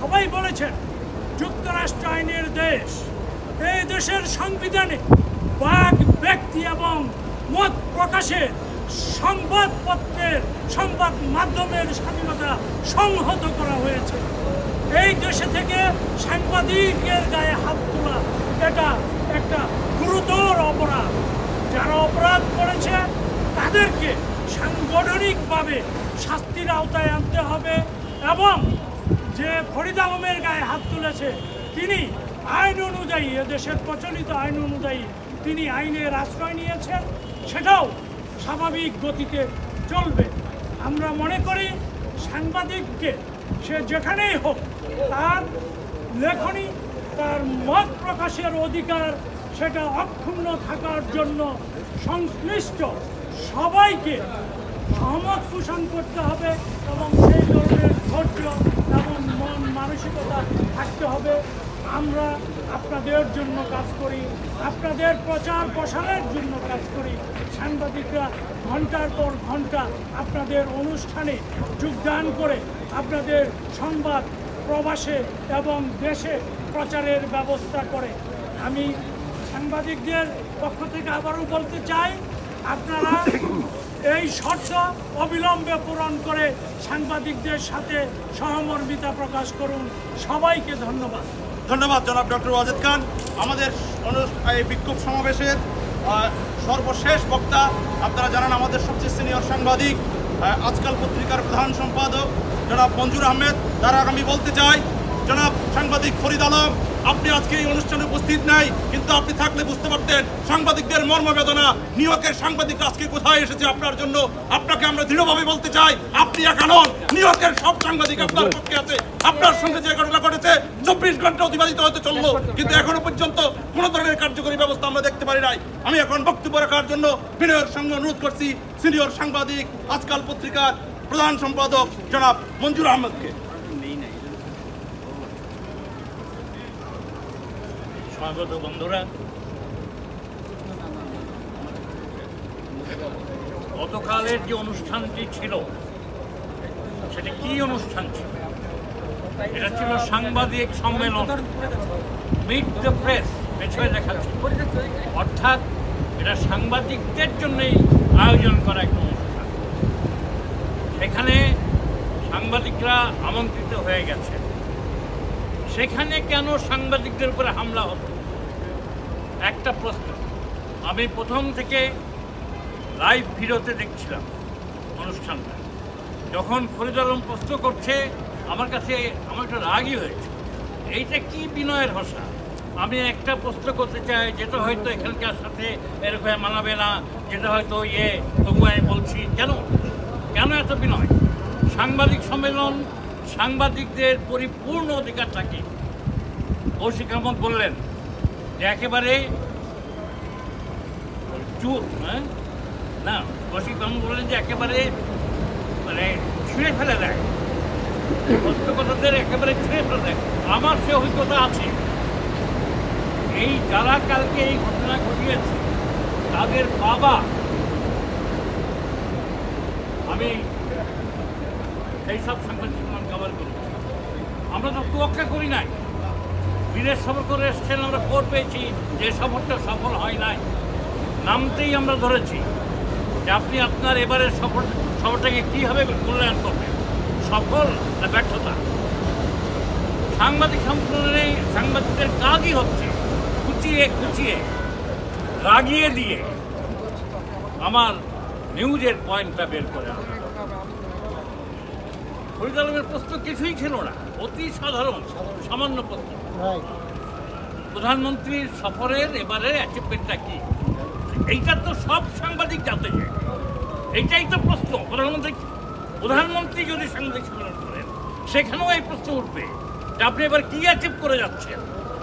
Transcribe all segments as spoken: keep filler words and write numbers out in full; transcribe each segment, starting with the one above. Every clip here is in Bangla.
সবাই বলেছেন যুক্তরাষ্ট্র আইনের দেশ। এই দেশের সংবিধানে বাক ব্যক্তি এবং মত প্রকাশের, সংবাদপত্রের, সংবাদ মাধ্যমের স্বাধীনতা সংহত করা হয়েছে। এই দেশে থেকে সাংবাদিকের গায়ে হাত তোলা এটা একটা গুরুতর অপরাধ। যারা অপরাধ করেছে তাদেরকে সাংগঠনিকভাবে শাস্তির আওতায় আনতে হবে এবং যে ফরিদ আলমের গায়ে হাত তুলেছে তিনি আইন অনুযায়ী, এদেশের প্রচলিত আইন অনুযায়ী তিনি আইনের আশ্রয় নিয়েছেন, সেটাও স্বাভাবিক গতিতে চলবে। আমরা মনে করি সাংবাদিককে সে যেখানেই হোক তার লেখনী, তার মত প্রকাশের অধিকার সেটা অক্ষুণ্ণ থাকার জন্য সংশ্লিষ্ট সবাইকে সহমত পোষণ করতে হবে এবং সেই ধরনের ধৈর্য এবং মন মানসিকতা থাকতে হবে। আমরা আপনাদের জন্য কাজ করি, আপনাদের প্রচার প্রসারের জন্য কাজ করি। সাংবাদিকরা ঘন্টার পর ঘন্টা আপনাদের অনুষ্ঠানে যোগদান করে আপনাদের সংবাদ প্রবাসে এবং দেশে প্রচারের ব্যবস্থা করে। আমি সাংবাদিকদের পক্ষ থেকে আবারও বলতে চাই, আপনারা এই শর্ত অবিলম্বে পূরণ করে সাংবাদিকদের সাথে সহমর্মিতা প্রকাশ করুন। সবাইকে ধন্যবাদ। ধন্যবাদ জনাব ডক্টর ওয়াজেদ খান। আমাদের এই বিক্ষোভ সমাবেশের সর্বশেষ বক্তা, আপনারা জানান আমাদের সবচেয়ে সিনিয়র সাংবাদিক, আজকাল পত্রিকার প্রধান সম্পাদক জনাব মঞ্জুর আহমেদ। তার আগে আমি বলতে চাই, জনাব সাংবাদিক ফরিদ আলম, আপনি আজকে এই অনুষ্ঠানে উপস্থিত নাই, কিন্তু আপনি থাকলে বুঝতে পারতেন সাংবাদিকদের মর্মবেদনা। নিউ ইয়র্কের সাংবাদিকরা আজকে কোথায় এসেছে আপনার জন্য। আপনাকে আমরা দৃঢ়ভাবে বলতে চাই, আপনি একা নন, নিউ ইয়র্কের সব সাংবাদিক আপনার পক্ষে আছে। আপনার সঙ্গে যে ঘটনা ঘটেছে চব্বিশ ঘন্টা অতিবাহিত হতে চললো, কিন্তু এখনো পর্যন্ত কোনো ধরনের কার্যকরী ব্যবস্থা আমরা দেখতে পারি নাই। আমি এখন বক্তব্য রাখার জন্য বিনয়ের সঙ্গে অনুরোধ করছি সিনিয়র সাংবাদিক, আজকাল পত্রিকার প্রধান সম্পাদক জনাব মঞ্জুর আহমেদকে। স্বাগত বন্ধুরা, গতকালের যে অনুষ্ঠানটি ছিল সেটা কি অনুষ্ঠান ছিল? এটা ছিল সাংবাদিক সম্মেলন, মিট দ্য প্রেস, পেছনে লেখা ছিল। অর্থাৎ এটা সাংবাদিকদের জন্যই আয়োজন করা একটা অনুষ্ঠান। সেখানে সাংবাদিকরা আমন্ত্রিত হয়ে গেছে। সেখানে কেন সাংবাদিকদের উপরে হামলা হতো? একটা প্রশ্ন। আমি প্রথম থেকে লাইভ ভিডিওতে দেখছিলাম অনুষ্ঠানটা। যখন ফরিদ আলম প্রশ্ন করছে আমার কাছে আমার একটা রাগই হয়েছে। এইটা কি বিনয়ের ভাষা? আমি একটা প্রশ্ন করতে চাই যেটা হয়তো এখানকার সাথে এরকম মানাবে না, যেটা হয়তো ইয়ে তবু আমি বলছি, কেন কেন এত বিনয়? সাংবাদিক সম্মেলন, সাংবাদিকদের পরিপূর্ণ অধিকার থাকে। কৌশিক আহমদ বললেন যে একেবারে চুপ, হ্যাঁ না, কৌশিক আহমদ বললেন যে একেবারে মানে ছিঁড়ে ফেলে দেয়, হস্তকতাদের একেবারে ছিঁড়ে ফেলে দেয়। আমার সে অভিজ্ঞতা আছে। এই যারা কালকে এই ঘটনা ঘটিয়েছে তাদের বাবা, আমি এই সব সাংবাদিক সম্মান কভার করি। আমরা তো তোয়াক্কা করি নাই, বিদেশ সফর করে এসছেন, আমরা খবর পেয়েছি যে সফরটা সফল হয় নাই। নামতেই আমরা ধরেছি যে আপনি আপনার এবারের সফর সফরটাকে কীভাবে মূল্যায়ন করবেন, সফল না ব্যর্থতা। সাংবাদিক সম্মেলনে সাংবাদিকদের কাজই হচ্ছে খুঁচিয়ে খুঁচিয়ে রাগিয়ে দিয়ে আমার নিউজের পয়েন্টটা বের করে আনা। ফরিদ আলমের প্রশ্ন কিছুই ছিল না, অতি সাধারণ সামান্য প্রশ্ন। প্রধানমন্ত্রীর সফরের এবারে অ্যাচিভমেন্টটা কি? এইটা তো সব সাংবাদিক জানতে চায়। এইটাই তো প্রশ্ন। প্রধানমন্ত্রী প্রধানমন্ত্রী যদি সাংবাদিক সম্মেলন করেন সেখানেও এই প্রশ্ন উঠবে যে আপনি এবার কি অ্যাচিভ করে যাচ্ছেন।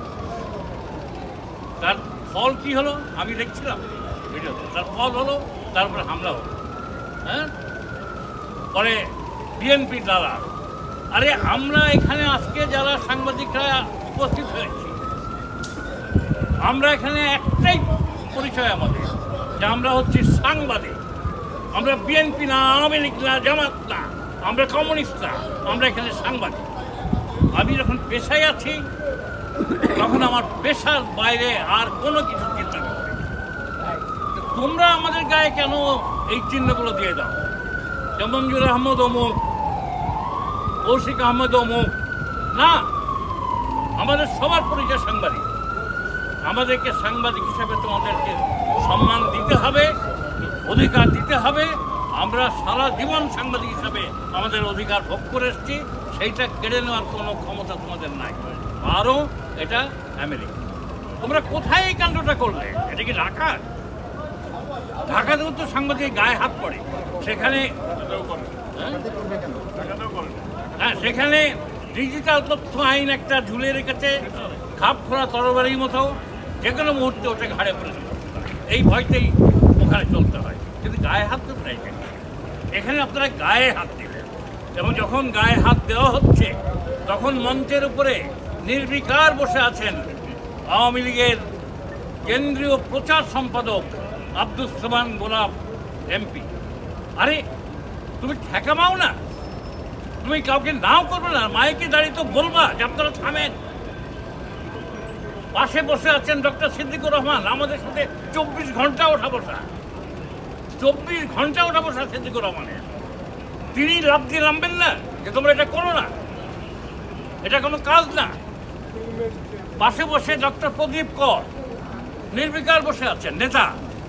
তার ফল কি হলো আমি দেখছিলাম ভিডিওতে। তার ফল হলো তারপরে হামলা হলো। হ্যাঁ, পরে বিএনপি দ্বারা। আরে আমরা এখানে আজকে যারা সাংবাদিকরা উপস্থিত হয়েছি, আমরা এখানে একটাই পরিচয় আমাদের, যে আমরা হচ্ছি সাংবাদিক। আমরা বিএনপি না, আওয়ামী লীগ না, জামাত না, আমরা কমিউনিস্ট না, আমরা এখানে সাংবাদিক। আমি যখন পেশায় আছি তখন আমার পেশার বাইরে আর কোনো কিছু চিন্তা করি না। তোমরা আমাদের গায়ে কেন এই চিহ্নগুলো দিয়ে দাও? মঞ্জুর আহমদ অমুক, কৌশিক আহমদ অমুক না, আমাদের সবার পরিচয় সাংবাদিক। আমাদেরকে সাংবাদিক হিসাবে তোমাদেরকে সম্মান দিতে হবে, অধিকার দিতে হবে। আমরা সারা জীবন সাংবাদিক হিসাবে আমাদের অধিকার ভোগ করে এসেছি, সেইটা কেড়ে নেওয়ার কোনো ক্ষমতা তোমাদের নাই। আরও এটা আমেরিকা। তোমরা কোথায় এই কাণ্ডটা করলে? এটা কি ঢাকা? ঢাকাতেও তো সাংবাদিক গায়ে হাত পড়ে, সেখানে হ্যাঁ সেখানে ডিজিটাল তথ্য আইন একটা ঝুলে রেখেছে খাপ খোলা তরবারির মতো, যে কোনো মুহূর্তে ওটা ঘাড়ে পড়ে যাবে, এই ভয়তেই ওখানে চলতে হয়। কিন্তু গায়ে হাত তো নাই, এখানে আপনারা গায়ে হাত দিলেন, এবং যখন গায়ে হাত দেওয়া হচ্ছে তখন মঞ্চের উপরে নির্বিকার বসে আছেন আওয়ামী লীগের কেন্দ্রীয় প্রচার সম্পাদক আব্দুস সামান গোলাপ এমপি। আরে তুমি ঠেকা মাও না, তুমি কাউকে নাও করবে না, মাইকে দাঁড়িয়ে তো বলবা যে আপনারা থামেন। পাশে বসে আছেন ডক্টর সিদ্দিকুর রহমান, আমাদের সাথে চব্বিশ ঘন্টা ওঠা বসা, চব্বিশ ঘন্টা ওঠা বসা সিদ্দিকুর রহমানের। তিনি লাভ দিয়ে নামবেন না যে তোমরা এটা করো না, এটা কোনো কাজ না। পাশে বসে ডক্টর প্রদীপ কর নির্বিকার বসে আছেন, নেতা।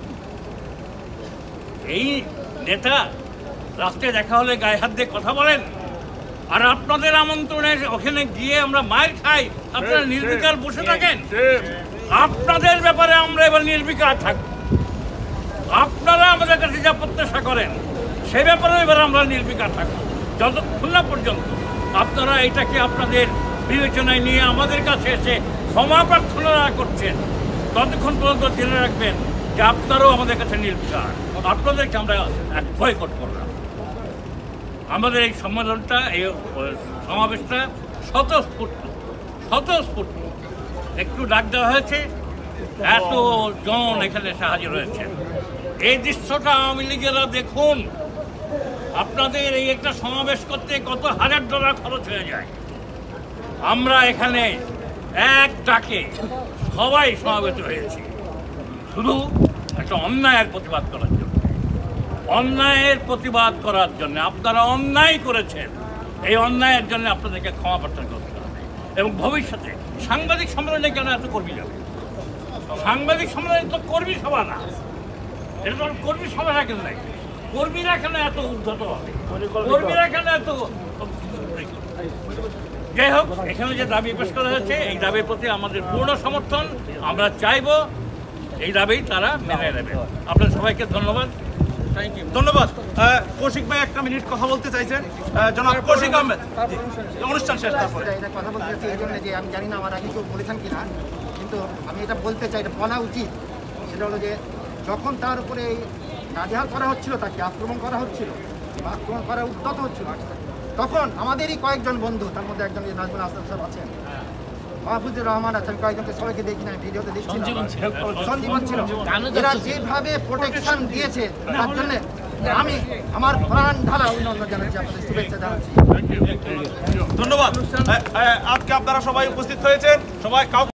এই নেতা রাস্তায় দেখা হলে গায়ে হাত দিয়ে কথা বলেন, আর আপনাদের আমন্ত্রণে ওখানে গিয়ে আমরা মায়ের খাই, আপনারা নির্বিকার বসে থাকেন। আপনাদের ব্যাপারে আমরা এবার নির্বিকার থাকব। আপনারা আমাদের কাছে যা প্রত্যাশা করেন সে ব্যাপারে এবার আমরা নির্বিকার থাকব, যতক্ষণ না পর্যন্ত আপনারা এটাকে আপনাদের বিবেচনায় নিয়ে আমাদের কাছে এসে ক্ষমা প্রার্থনা করছেন, ততক্ষণ পর্যন্ত জেনে রাখবেন যে আপনারাও আমাদের কাছে নির্বিকার। আপনাদেরকে আমরা এক বয়কট করলাম। আমাদের এই সম্মেলনটা, এই সমাবেশটা স্বতঃস্ফূর্ত স্বতঃস্ফূর্ত একটু ডাক দেওয়া হয়েছে, এত জন এখানে এসে হাজির হয়েছে। এই দৃশ্যটা আওয়ামী লীগেরা দেখুন, আপনাদের এই একটা সমাবেশ করতে কত হাজার ডলার খরচ হয়ে যায়। আমরা এখানে এক ডাকে সবাই সমাবেত হয়েছি শুধু একটা অন্যায়ের প্রতিবাদ করার জন্য, অন্যায়ের প্রতিবাদ করার জন্য। আপনারা অন্যায় করেছেন, এই অন্যায়ের জন্য আপনাদেরকে ক্ষমা প্রার্থনা করতে হবে। এবং ভবিষ্যতে সাংবাদিক সম্মেলনে কেন এত কর্মী যাবে? সাংবাদিক সম্মেলনে তো কর্মী সভা না, এটা তো কর্মী সভা কেন নাই? কর্মীরা কেন এত উদ্ধত হবে? কর্মীরা কেন এত? যাই হোক, এখানে যে দাবি পেশ করা হয়েছে এই দাবির প্রতি আমাদের পূর্ণ সমর্থন। আমরা চাইব এই দাবি তারা মেনে নেবে। আপনাদের সবাইকে ধন্যবাদ। থ্যাংক ইউ, ধন্যবাদ। কৌশিক ভাই একটা মিনিট কথা বলতে চাইছেন, জনাব কৌশিক আহমেদ। অনুষ্ঠান শেষ, তারপরে এটা কথা বলতে চাচ্ছি এই জন্য যে আমি জানি না আমার আগে কেউ বলেছেন কিনা, কিন্তু আমি এটা বলতে চাই, এটা বলা উচিত। সেটা হলো যে যখন তার উপরে এই নাজেহাল করা হচ্ছিল, তাকে আক্রমণ করা হচ্ছিল, আক্রমণ করা উদ্যত হচ্ছিল, তখন আমাদেরই কয়েকজন বন্ধু, তার মধ্যে একজন যে নাজমুল হাসান সাহেব আছেন, মাহফুজুর রহমান আছেন, কয়েকজনকে সবাইকে দেখি না, ভিডিওতে দেখছি, সঞ্জীবন ছিল, এরা যেভাবে প্রোটেকশন দিয়েছে তার জন্য আমি আমার প্রাণ ঢালা অভিনন্দন জানাচ্ছি, আপনাদের শুভেচ্ছা জানাচ্ছি। ধন্যবাদ। আজকে আপনারা সবাই উপস্থিত হয়েছেন, সবাই